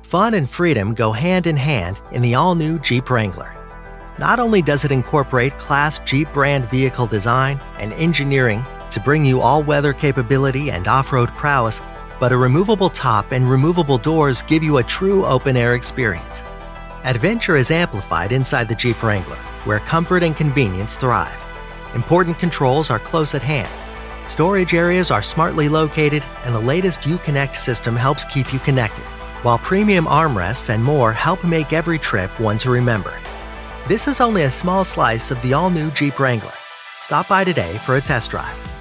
Fun and freedom go hand in hand in the all-new Jeep Wrangler. Not only does it incorporate class Jeep brand vehicle design and engineering to bring you all-weather capability and off-road prowess, but a removable top and removable doors give you a true open-air experience. Adventure is amplified inside the Jeep Wrangler, where comfort and convenience thrive. Important controls are close at hand. Storage areas are smartly located, and the latest Uconnect system helps keep you connected, while premium armrests and more help make every trip one to remember. This is only a small slice of the all-new Jeep Wrangler. Stop by today for a test drive.